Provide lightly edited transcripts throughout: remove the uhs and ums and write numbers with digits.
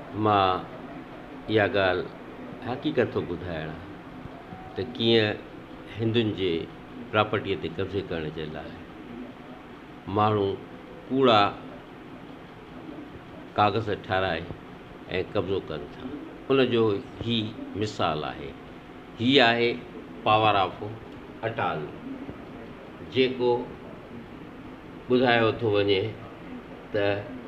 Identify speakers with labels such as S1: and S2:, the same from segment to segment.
S1: मां इहा ॻाल्हि हक़ीक़त थो ॿुधाइण त कीअं हिंदुनि जे प्रॉपर्टीअ ते कब्ज़े करण जे लाइ माण्हू कूड़ा कागज़ ठाराए ऐं कब्ज़ो कनि था। उन जो ही मिसाल आहे। हीअ आहे पावर ऑफ अटार्नी, जेको ॿुधायो थो वञे त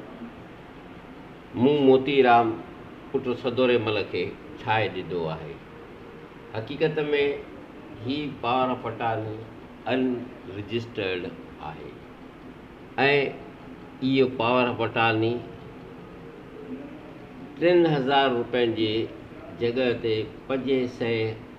S1: मूं मोतीराम पुट सदोरेमल खे ठाहे ॾिनो आहे। हक़ीक़त में ही पावर ऑफ अटार्नी अनरजिस्टर्ड आहे ऐं इहो पावर ऑफ अटार्नी 3000 रुपयनि जी जॻह ते 500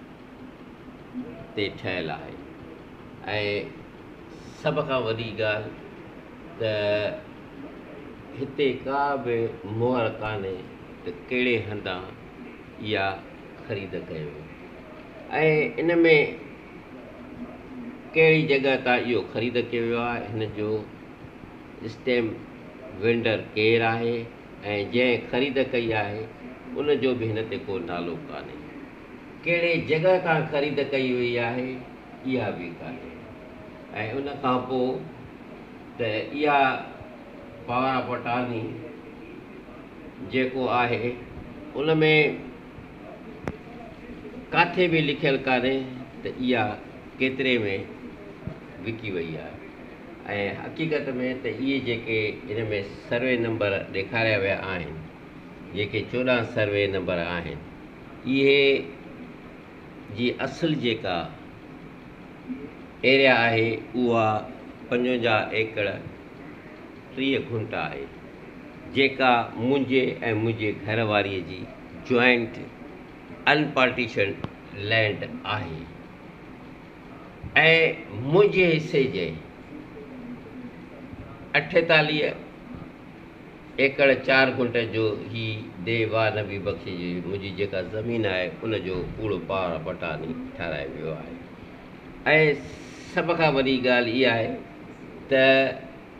S1: ते ठहियलु आहे। ऐं सभ खां वॾी ॻाल्हि त हिते का बि मोहर कान्हे त कहिड़े हंधां इहा ख़रीद कयो ऐं इन में कहिड़ी जॻह तां इहो ख़रीद कयो वियो आहे, हिन जो स्टैम्प वेंडर केरु आहे ऐं जंहिं ख़रीद कई आहे उन जो बि हिन ते को नालो कान्हे। कहिड़े जॻह तां ख़रीद कई वई आहे इहा बि कान्हे। ऐं उन खां पोइ त इहा पावर ऑफ अटार्नी जेको आहे उन में काथे बि लिखियलु कान्हे त इहा केतिरे में विकी वई आहे। ऐं हक़ीक़त में त इहे जेके इन में सर्वे नंबर ॾेखारिया विया आहिनि, जेके 14 सर्वे नंबर आहिनि, इहे जी असुल जेका एरिया आहे उहा 55 एकड़ 30 गुंठा आहे, जेका मुंहिंजे ऐं मुंहिंजे घरवारीअ जी जॉइंट अनपार्टीशन लैंड आहे। ऐं मुंहिंजे हिसे जे 48 एकड़ 4 गुंठ जो ही देवा नबी बख़्शी जी मुंहिंजी जेका ज़मीन आहे उन जो कूड़ो पावर ऑफ अटार्नी ठाराए वियो आहे। ऐं सभ खां वॾी ॻाल्हि इहा आहे त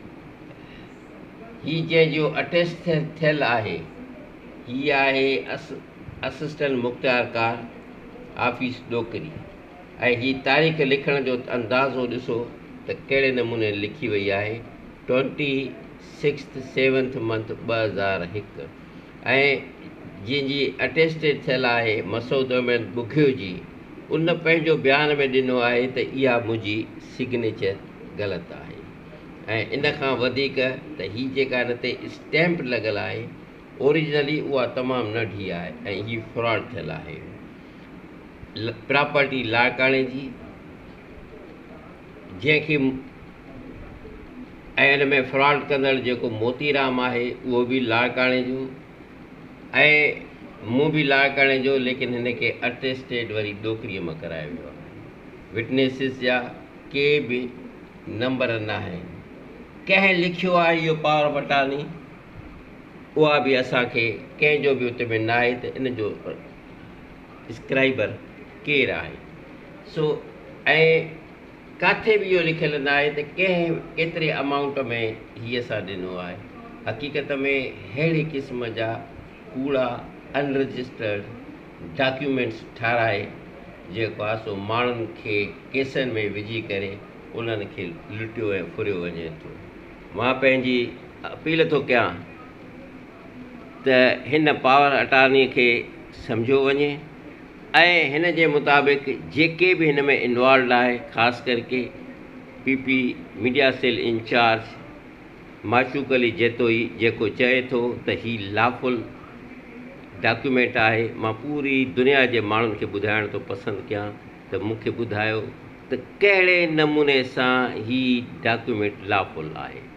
S1: ही जंहिंजो अटेस्ट थियलु आहे हीअ आहे असिस्टेंट मुख़्तियारकार ऑफिस ॾोकरी। ऐं ही तारीख़ लिखण जो अंदाज़ो ॾिसो त कहिड़े नमूने लिखी वई आहे, 26/7 मंथ 2001। ऐं जंहिंजी अटेस्टेड थियलु आहे मसूद अहमद बुघियो जी, उन पंहिंजो बयान में ॾिनो आहे त इहा मुंहिंजी सिग्नेचर ग़लति आहे। ऐं इन खां वधीक त ही जेका हिन ते स्टैम्प लॻल आहे ओरिजिनली उहा तमामु नंढी आहे ऐं ही फ्रॉड थियलु आहे। प्रॉपर्टी लाड़काणे जी, जंहिंखे ऐं हिन में फ्रॉड कंदड़ जेको मोतीराम आहे उहो बि लाड़काणे जो ऐं मूं बि लाड़काणे जो, लेकिन हिन खे अटेस्टेड वरी ॾोकरीअ मां करायो वियो आहे। विटनेसिस जा के बि नंबर न आहिनि। कंहिं लिखियो आहे इहो पावर ऑफ अटार्नी, उहा बि असांखे कंहिंजो बि उते में न आहे त इन जो स्क्राइबर केरु आहे। सो ऐं काथे बि इहो लिखियलु न आहे त कंहिं केतिरे अमाउंट में हीअ असां ॾिनो आहे। हक़ीक़त में अहिड़े क़िस्म जा कूड़ा अनरजिस्टर्ड डॉक्यूमेंट्स ठाराए जेको आहे सो माण्हुनि खे केसनि में विझी करे उन्हनि खे लुटियो ऐं फुरियो वञे थो। मां पंहिंजी अपील थो कयां त हिन पावर अटार्नीअ खे सम्झो वञे ऐं हिन जे मुताबिक़ जेके बि हिन में इन्वॉल्व आहे, ख़ासि करके PP media cell incharge Mashooq Ali Jatoi जेको चए थो त ही लॉफुल डॉक्यूमेंट आहे। मां पूरी दुनिया जे माण्हुनि खे ॿुधाइण थो पसंदि कयां त मूंखे ॿुधायो त कहिड़े नमूने सां ही डॉक्यूमेंट लॉफुल आहे।